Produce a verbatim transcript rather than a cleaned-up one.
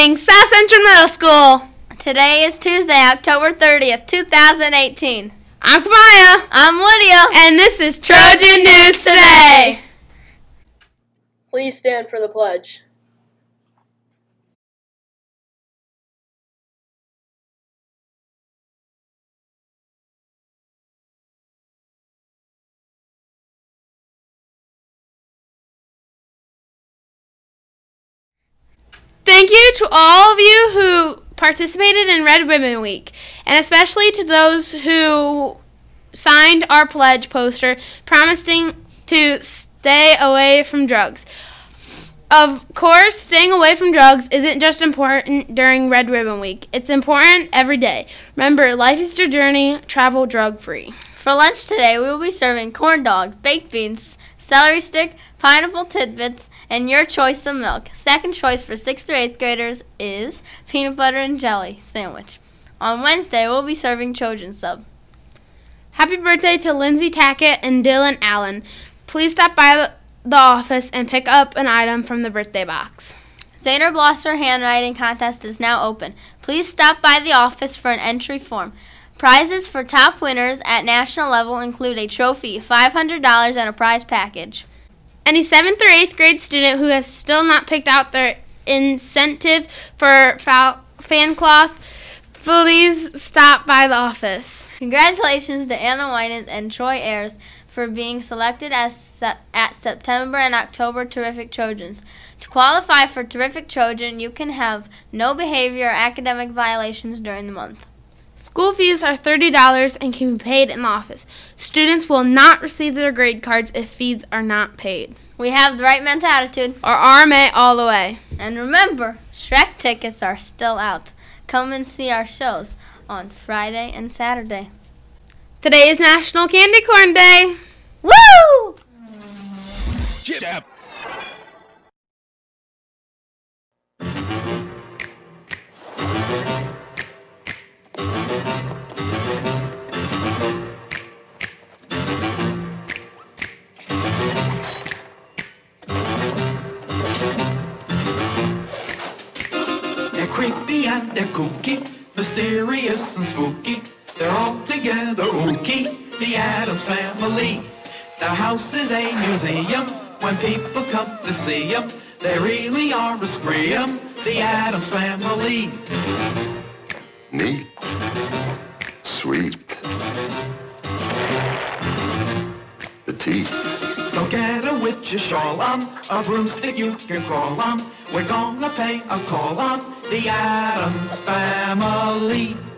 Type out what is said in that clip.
morning, South Central Middle School. Today is Tuesday, October thirtieth, two thousand eighteen. I'm Kamaya. I'm Lydia. And this is Trojan News Today. Please stand for the pledge. Thank you to all of you who participated in Red Ribbon Week, and especially to those who signed our pledge poster promising to stay away from drugs. Of course, staying away from drugs isn't just important during Red Ribbon Week. It's important every day. Remember, life is your journey. Travel drug-free. For lunch today, we will be serving corn dog, baked beans, celery stick, pineapple tidbits, and your choice of milk. Second choice for sixth through eighth graders is peanut butter and jelly sandwich. On Wednesday, we'll be serving Trojan sub. Happy birthday to Lindsay Tackett and Dylan Allen. Please stop by the office and pick up an item from the birthday box. Zaner Blosser handwriting contest is now open. Please stop by the office for an entry form. Prizes for top winners at national level include a trophy, five hundred dollars, and a prize package. Any seventh or eighth grade student who has still not picked out their incentive for fan cloth, please stop by the office. Congratulations to Anna Winans and Troy Ayers for being selected as se- at September and October Terrific Trojans. To qualify for Terrific Trojan, you can have no behavior or academic violations during the month. School fees are thirty dollars and can be paid in the office. Students will not receive their grade cards if fees are not paid. We have the right mental attitude. Or R M A all the way. And remember, Shrek tickets are still out. Come and see our shows on Friday and Saturday. Today is National Candy Corn Day. Woo! Jab. They're creepy and they're kooky, mysterious and spooky. They're all together ooky, the Addams Family. Their house is a museum. When people come to see them, they really are a scream, the Addams Family. Neat. Sweet. The teeth. So get a witch's shawl on, a broomstick you can crawl on. We're gonna pay a call on the Addams Family.